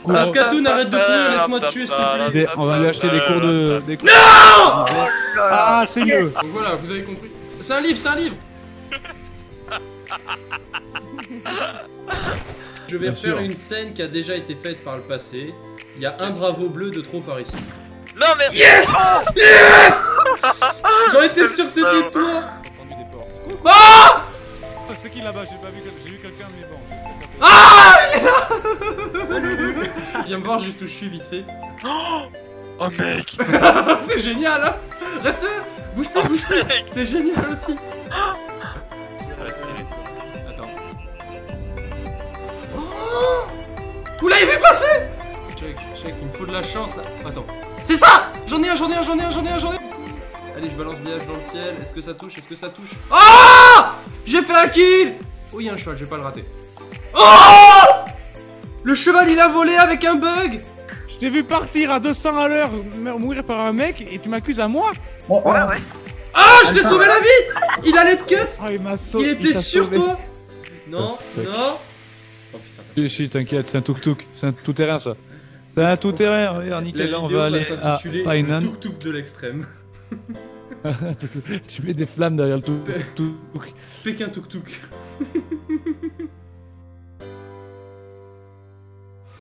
Saskatoon, arrête de courir, laisse-moi te tuer s'il te plaît. On va lui acheter des cours de... Non! Ah, c'est mieux. Donc voilà, vous avez compris. C'est un livre, c'est un livre. Je vais refaire une scène qui a déjà été faite par le passé. Il y a un bravo bleu de trop par ici. Non mais... Yes! Yes! J'en étais sûr que c'était toi. Ah! C'est qui là-bas? J'ai vu quelqu'un mais bon. Ah! Viens me voir juste où je suis vite fait. Oh mec. C'est génial hein. Reste là. Bouge pas, bouge pas. C'est génial aussi. Attends. Oh, vous l'avez vu passer? Check, il me faut de la chance là. Attends. C'est ça! J'en ai un. Allez, je balance des haches dans le ciel. Est-ce que ça touche? Oh! J'ai fait un kill! Oh, il y a un cheval, je vais pas le rater. Oh! Le cheval il a volé avec un bug! Je t'ai vu partir à 200 à l'heure, mourir par un mec et tu m'accuses à moi? Ouais. Ah, je t'ai sauvé la vie! Il allait te cut! Ah, il m'a sauvé. Il était sur toi! Non, C'est sec. non! Oh putain. Si, t'inquiète, c'est un tuk-tuk. C'est un tout-terrain ça. C'est un tout-terrain, regarde, nickel. Là, on va aller à Painan. Le tuk-tuk de l'extrême. Tu mets des flammes derrière le tuk-tuk. Pékin tuk-tuk.